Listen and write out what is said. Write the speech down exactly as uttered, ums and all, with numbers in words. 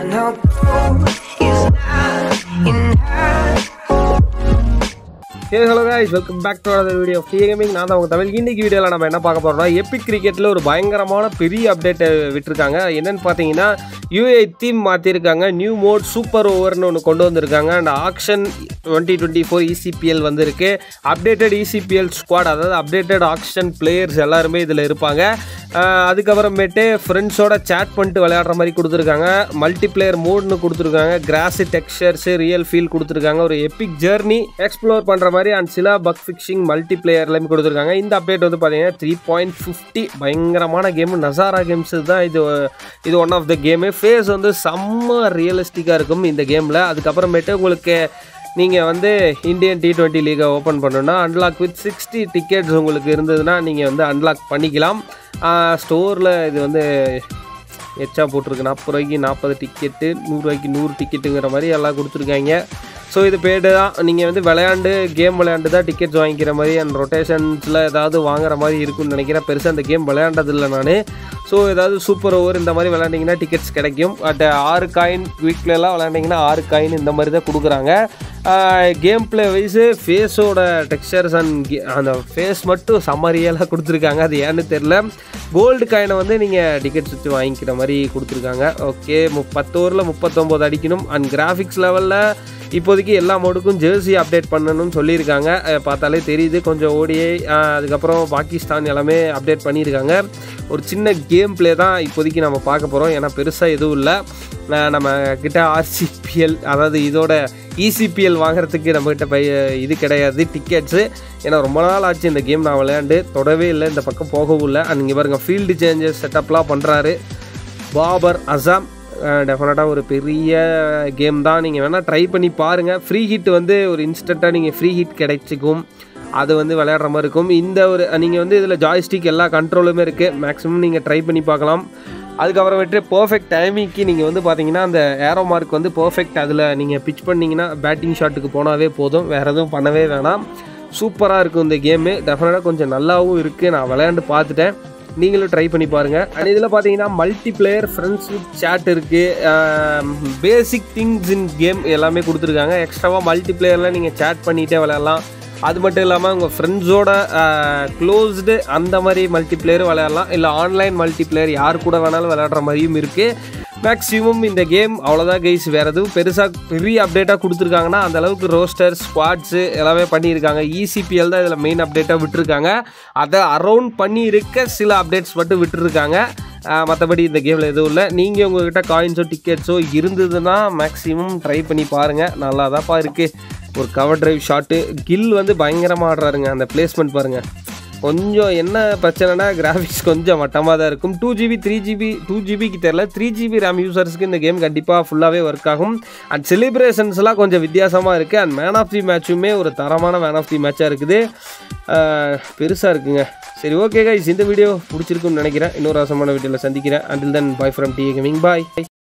no gold is not in her. Hey hello guys, welcome back to another video of T Gaming. நான் தான் உங்க தமிழ். இன்னைக்கு வீடியோல நம்ம என்ன பார்க்க போறோம்னா எபிக் கிரிக்கெட்ல ஒரு பயங்கரமான பெரிய அப்டேட் விட்டுருக்காங்க. என்னன்னு பாத்தீங்கன்னா U A I தீம் மாத்திருக்காங்க. நியூ மோட் சூப்பர் ஓவர்னு ஒன்னு கொண்டு வந்திருக்காங்க. And auction twenty twenty-four E C P L வந்திருக்கு. Updated E C P L squad, அதாவது அப்டேட்டட் ஆக்ஷன் பிளேயர்ஸ் எல்லாருமே இதுல இருப்பாங்க. அதுக்கப்புறமேட்டு ஃப்ரெண்ட்ஸோட சேட் பண்ணிட்டு விளையாடுற மாதிரி கொடுத்துருக்காங்க. மல்டிபிளேயர் மோட்னு கொடுத்துருக்காங்க. கிராஸ் டெக்ஸ்சர்ஸ், ரியல் ஃபீல் கொடுத்துருக்காங்க. ஒரு எபிக் ஜர்னி எக்ஸ்ப்ளோர் பண்ற மாதிரி அண்ட் சில பக் ஃபிக்சிங் மல்டிபிளேயர்லையும் கொடுத்துருக்காங்க. இந்த அப்டேட் வந்து பார்த்தீங்கன்னா த்ரீ பாயிண்ட் ஃபிஃப்டி பயங்கரமான கேம். நசாரா கேம்ஸ் தான் இது. இது one of the game. Face வந்து செம்ம ரியலிஸ்டிக்காக இருக்கும் இந்த கேமில். அதுக்கப்புறமேட்டு உங்களுக்கு நீங்கள் வந்து இந்தியன் டி டுவெண்ட்டி லீகை ஓப்பன் பண்ணணுன்னா அன்லாக் வித் சிக்ஸ்டி டிக்கெட்ஸ் உங்களுக்கு இருந்ததுன்னா நீங்கள் வந்து அன்லாக் பண்ணிக்கலாம். ஸ்டோரில் இது வந்து எச்சா போட்டிருக்கு. நாற்பது ரூபாய்க்கு நாற்பது டிக்கெட்டு, நூறுரூவாய்க்கு நூறு டிக்கெட்டுங்கிற மாதிரி எல்லாம் கொடுத்துருக்காங்க. ஸோ இது பேடு தான். நீங்கள் வந்து விளையாண்டு கேம் விளையாண்டு தான் டிக்கெட்ஸ் வாங்கிக்கிற மாதிரி அண்ட் ரொட்டேஷன்ஸில் ஏதாவது வாங்குற மாதிரி இருக்குன்னு நினைக்கிறேன். பெருசாக அந்த கேம் விளையாண்டதில்லை நான். ஸோ ஏதாவது சூப்பர் ஓவர் இந்த மாதிரி விளையாண்டிங்கன்னா டிக்கெட்ஸ் கிடைக்கும். பட் ஆறு காயின் வீக்லலாம் விளையாண்டிங்கன்னா ஆறு காயின் இந்த மாதிரி தான் கொடுக்குறாங்க. கேம் பிளே வைஸு ஃபேஸோட டெக்ஸ்சர்ஸ் அண்ட் அந்த ஃபேஸ் மட்டும் சம்மரியெல்லாம் கொடுத்துருக்காங்க. அது ஏன்னு தெரில. கோல்டு காயினை வந்து நீங்கள் டிக்கெட்ஸ் வச்சு வாங்கிக்கிற மாதிரி கொடுத்துருக்காங்க. ஓகே, பத்து ஓவரில் முப்பத்தொம்போது அடிக்கணும். அண்ட் கிராஃபிக்ஸ் லெவலில் இப்போதைக்கு எல்லா மோடுக்கும் ஜெர்சி அப்டேட் பண்ணணும்னு சொல்லியிருக்காங்க. பார்த்தாலே தெரியுது. கொஞ்சம் ஓடிஐ அதுக்கப்புறம் பாகிஸ்தான் எல்லாமே அப்டேட் பண்ணியிருக்காங்க. ஒரு சின்ன கேம் பிளே தான் இப்போதைக்கு நம்ம பார்க்க போகிறோம். ஏன்னா பெருசாக எதுவும் இல்லை. நம்ம கிட்ட ஆர்சிபிஎல், அதாவது இதோட E C P L வாங்குறதுக்கு நம்மக்கிட்ட பை இது கிடையாது டிக்கெட்ஸு. ஏன்னா ரொம்ப நாள் ஆச்சு இந்த கேம் நான் விளையாண்டு, தொடவே இல்லை, இந்த பக்கம் போகவும் இல்லை. அண்ட் இங்கே பாருங்கள் ஃபீல்டு சேஞ்சஸ் செட்டப்லாம் பண்ணுறாரு பாபர் அசாம். டெஃபினட்டாக ஒரு பெரிய கேம் தான். நீங்கள் வேணால் ட்ரை பண்ணி பாருங்கள். ஃப்ரீ ஹிட் வந்து ஒரு இன்ஸ்டண்ட்டாக நீங்கள் ஃப்ரீ ஹிட் கிடைச்சிக்கும். அது வந்து விளையாடுற மாதிரி இருக்கும். இந்த ஒரு நீங்கள் வந்து இதில் ஜாய்ஸ்டிக் எல்லா கண்ட்ரோலுமே இருக்குது. மேக்ஸிமம் நீங்கள் ட்ரை பண்ணி பார்க்கலாம். அதுக்கப்புறமேட்டு பர்ஃபெக்ட் டைமிங்க்கு நீங்கள் வந்து பார்த்தீங்கன்னா அந்த ஏரோ மார்க் வந்து பர்ஃபெக்ட் அதில் நீங்கள் பிச் பண்ணிங்கன்னா பேட்டிங் ஷாட்டுக்கு போனாவே போதும். வேறு எதுவும் பண்ணவே வேணாம். சூப்பராக இருக்கும் இந்த கேமு. டெஃபினட்டாக கொஞ்சம் நல்லாவும் இருக்குது. நான் விளையாண்டு பார்த்துட்டேன். நீங்களும் ட்ரை பண்ணி பாருங்கள். அண்ட் இதில் பார்த்தீங்கன்னா multiplayer friends with chat இருக்குது. பேசிக் திங்ஸ் இன் கேம் எல்லாமே கொடுத்துருக்காங்க. எக்ஸ்ட்ராவாக மல்டி பிளேயரில் நீங்கள் சேட் பண்ணிகிட்டே விளையாடலாம். அது மட்டும் இல்லாமல் உங்கள் ஃப்ரெண்ட்ஸோட க்ளோஸ்டு அந்த மாதிரி மல்டி பிளேயரும் விளையாடலாம். இல்லை ஆன்லைன் மல்டி பிளேயர் யார் கூட வேணாலும் விளையாடுற மாதிரியும் இருக்குது. மேக்ஸிமம் இந்த கேம் அவ்வளோதான் கைஸ். வேறு எதுவும் பெருசாக பெரிய அப்டேட்டாக கொடுத்துருக்காங்கன்னா அந்தளவுக்கு ரோஸ்டர் ஸ்குவாட்ஸு எல்லாமே பண்ணியிருக்காங்க. E C P L தான் இதில் மெயின் அப்டேட்டாக விட்டுருக்காங்க. அதை அரௌண்ட் பண்ணி இருக்க சில அப்டேட்ஸ் மட்டும் விட்டுருக்காங்க. மற்றபடி இந்த கேமில் எதுவும் இல்லை. நீங்கள் உங்கள்கிட்ட காயின்ஸோ டிக்கெட்ஸோ இருந்ததுன்னா மேக்ஸிமம் ட்ரை பண்ணி பாருங்கள். நல்லா தான்ப்பா இருக்குது. ஒரு கவர் டிரைவ் ஷாட்டு. கில் வந்து பயங்கரமாக ஆடுறாருங்க. அந்த பிளேஸ்மெண்ட் பாருங்கள். கொஞ்சம் என்ன பிரச்சனைனா கிராஃபிக்ஸ் கொஞ்சம் மட்டமாக தான் இருக்கும். Two GB three GB two ஜிபிக்கு தெரில, த்ரீ ஜிபி ரேம் யூசர்ஸ்க்கு இந்த கேம் கண்டிப்பாக ஃபுல்லாகவே ஒர்க் ஆகும். அண்ட் செலிப்ரேஷன்ஸ்லாம் கொஞ்சம் வித்தியாசமாக இருக்குது. அண்ட் மேன் ஆஃப் தி மேட்சுமே ஒரு தரமான மேன் ஆஃப் தி மேட்சாக இருக்குது. பெருசாக இருக்குங்க. சரி, ஓகே கைஸ், இந்த வீடியோ பிடிச்சிருக்குன்னு நினைக்கிறேன். இன்னொரு அவசரமான வீடியோவில் சந்திக்கிறேன். Until then bye from T gaming. Bye.